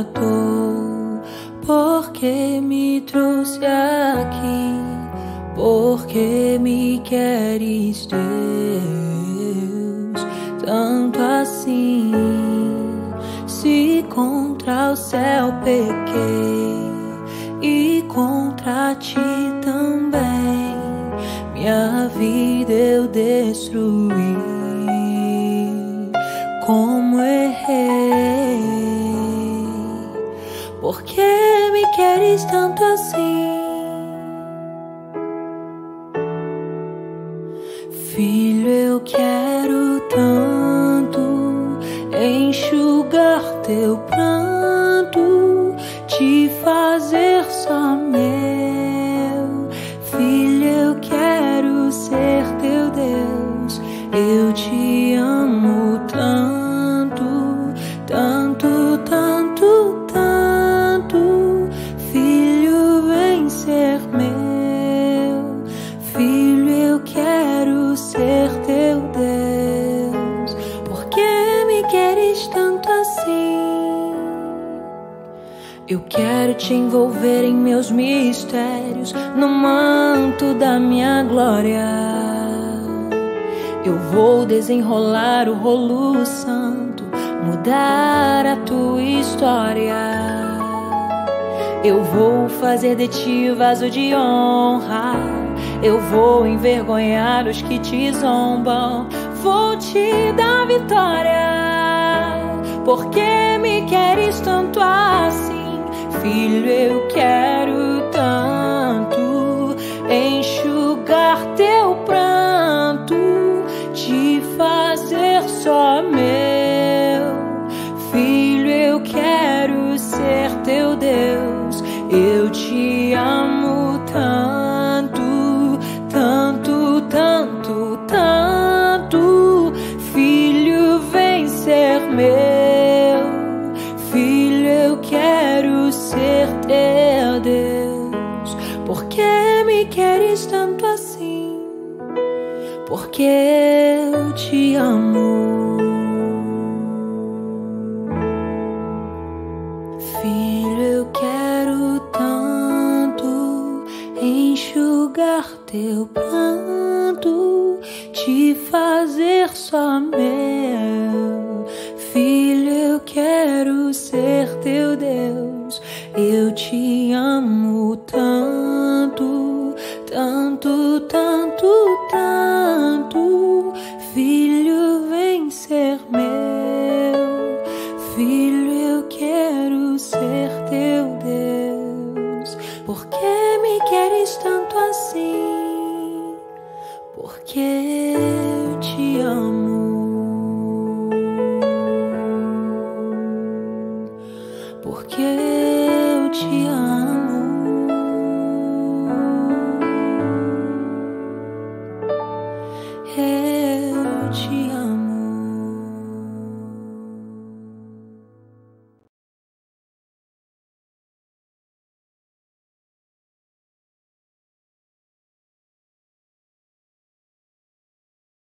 tratou, porque me trouxe aqui, porque me queres, Deus, tanto assim. Se contra o céu pequei e contra ti também, minha vida eu destruí. Como errei, por que me queres tanto assim? Filho, eu quero tanto enxugar teu pranto, te fazer só meu. Filho, eu quero ser teu Deus, eu te amo tanto, tanto, tanto, tanto. Filho, vem ser meu. Filho, eu quero ser teu Deus. Por que me queres tanto assim? Eu quero te envolver em meus mistérios, no manto da minha glória. Eu vou desenrolar o rolo santo, mudar a tua história. Eu vou fazer de ti vaso de honra, eu vou envergonhar os que te zombam, vou te dar vitória. Por que me queres tanto assim? Filho, eu quero tanto enxugar teu pranto, te fazer só meu. Filho, eu quero ser teu Deus, eu te amo tanto, tanto, tanto, tanto. Filho, vem ser meu. Filho, eu quero ser teu Deus. Por que me queres tanto assim? Porque eu te amo. Filho, eu quero tanto enxugar teu pranto, te fazer só meu. Filho, eu quero ser teu Deus, eu te amo.